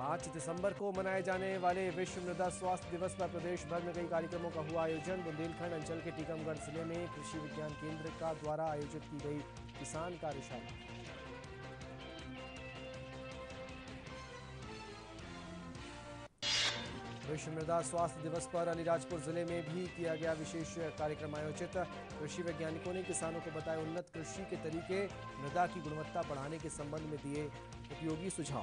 5 दिसंबर को मनाए जाने वाले विश्व मृदा स्वास्थ्य दिवस पर प्रदेश भर में कई कार्यक्रमों का हुआ आयोजन। बुंदेलखंड अंचल के टीकमगढ़ जिले में कृषि विज्ञान केंद्र का द्वारा आयोजित की गई किसान कार्यशाला। विश्व मृदा स्वास्थ्य दिवस पर अलीराजपुर जिले में भी किया गया विशेष कार्यक्रम आयोजित। कृषि वैज्ञानिकों ने किसानों को बताए उन्नत कृषि के तरीके, मृदा की गुणवत्ता बढ़ाने के संबंध में दिए उपयोगी सुझाव।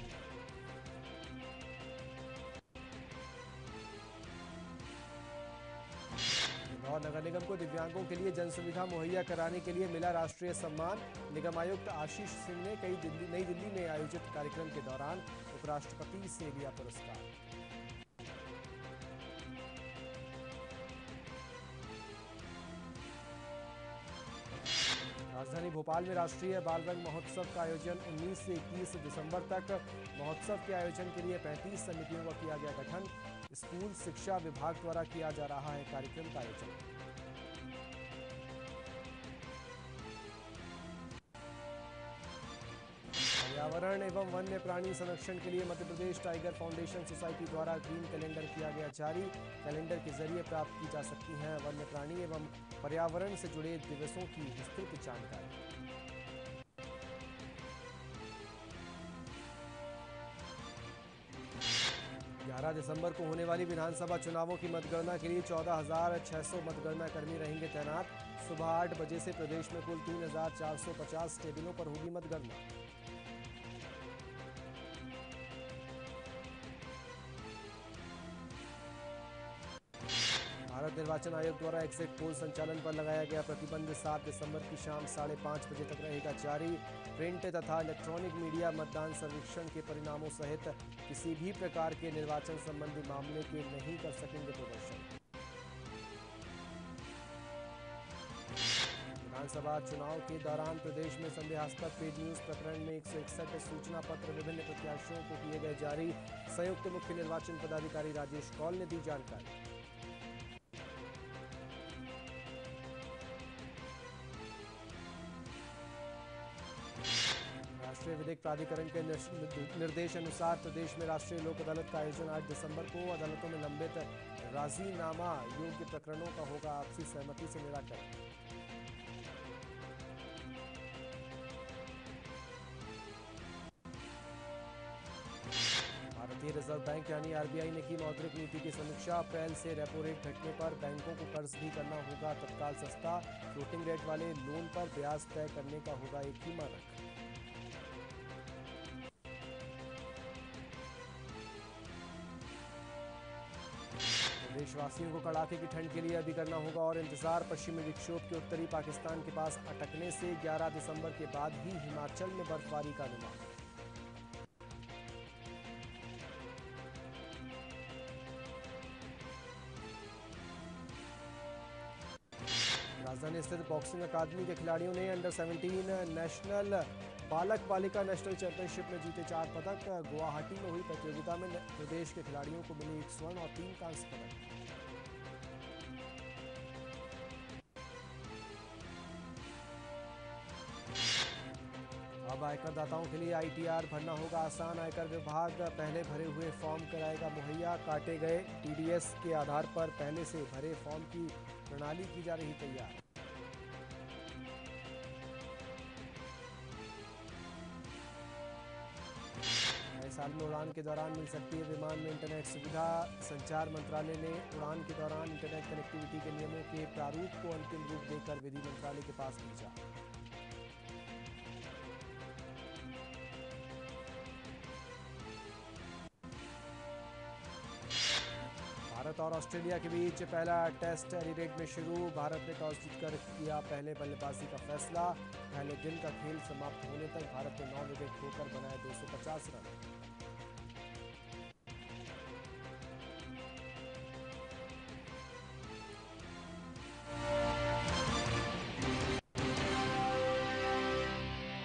इंदौर नगर निगम को दिव्यांगों के लिए जन सुविधा मुहैया कराने के लिए मिला राष्ट्रीय सम्मान। निगम आयुक्त आशीष सिंह ने नई दिल्ली में आयोजित कार्यक्रम के दौरान उपराष्ट्रपति से लिया पुरस्कार। राजधानी भोपाल में राष्ट्रीय बाल रंग महोत्सव का आयोजन 19 से 21 दिसंबर तक। महोत्सव के आयोजन के लिए 35 समितियों का किया गया गठन। स्कूल शिक्षा विभाग द्वारा किया जा रहा है कार्यक्रम का आयोजन। पर्यावरण एवं वन्य प्राणी संरक्षण के लिए Madhya Pradesh tiger foundation society द्वारा ग्रीन कैलेंडर किया गया जारी। कैलेंडर के जरिए प्राप्त की जा सकती हैं वन्य प्राणी एवं पर्यावरण से जुड़े दिवसों की विस्तृत जानकारी। 11 दिसंबर को होने वाली विधानसभा चुनावों की मतगणना के लिए 14,600 मतगणना कर्मी रहेंगे तैनात। सुबह 8 बजे से प्रदेश में कुल 3,450 टेबलों पर होगी मतगणना। भारत निर्वाचन आयोग द्वारा एग्जिट पोल संचालन पर लगाया गया प्रतिबंध 7 दिसंबर की शाम 5:30 बजे तक रहेगा जारी। प्रिंट तथा इलेक्ट्रॉनिक मीडिया मतदान सर्वेक्षण के परिणामों सहित किसी भी प्रकार के निर्वाचन संबंधी मामले के नहीं कर सकेंगे प्रदर्शन। विधानसभा चुनाव के दौरान प्रदेश में संदेहास्पद पेड न्यूज प्रकरण में 161 सूचना पत्र विभिन्न प्रत्याशियों को किए गए जारी। संयुक्त मुख्य निर्वाचन पदाधिकारी राजेश कौल ने दी जानकारी। राष्ट्रीय विधिक प्राधिकरण के निर्देश अनुसार प्रदेश में राष्ट्रीय लोक अदालत का आयोजन 8 दिसंबर को। अदालतों में लंबित राजीनामा योग्य प्रकरणों का होगा आपसी सहमति से निराकरण। भारतीय रिजर्व बैंक यानी आरबीआई ने की मौद्रिक नीति की समीक्षा। अप्रैल से रेपो रेट घटने पर बैंकों को कर्ज भी करना होगा तत्काल सस्ता। फ्लोटिंग रेट वाले लोन पर ब्याज तय करने का होगा एक ही मानक। देशवासियों को कड़ाके की ठंड के लिए अभी करना होगा और इंतजार। पश्चिमी विक्षोभ के उत्तरी पाकिस्तान के पास अटकने से 11 दिसंबर के बाद ही हिमाचल में बर्फबारी का अनुमान। राजधानी स्थित बॉक्सिंग अकादमी के खिलाड़ियों ने अंडर 17 नेशनल बालक बालिका नेशनल चैंपियनशिप में जीते 4 पदक। गुवाहाटी में हुई प्रतियोगिता में प्रदेश के खिलाड़ियों को मिले 1 स्वर्ण और 3 कांस्य पदक। अब आयकर दाताओं के लिए आईटीआर भरना होगा आसान। आयकर विभाग पहले भरे हुए फॉर्म कराएगा मुहैया। काटे गए टीडीएस के आधार पर पहले से भरे फॉर्म की प्रणाली की जा रही तैयार। नए साल में उड़ान के दौरान मिल सकती है विमान में इंटरनेट सुविधा। संचार मंत्रालय ने उड़ान के दौरान इंटरनेट कनेक्टिविटी के नियमों के प्रारूप को अंतिम रूप देकर विधि मंत्रालय के पास भेजा। भारत और ऑस्ट्रेलिया के बीच पहला टेस्ट एडिलेड में शुरू। भारत ने टॉस जीतकर किया पहले बल्लेबाजी का फैसला। पहले दिन का खेल समाप्त होने तक भारत ने 9 विकेट खोकर बनाए 250 रन।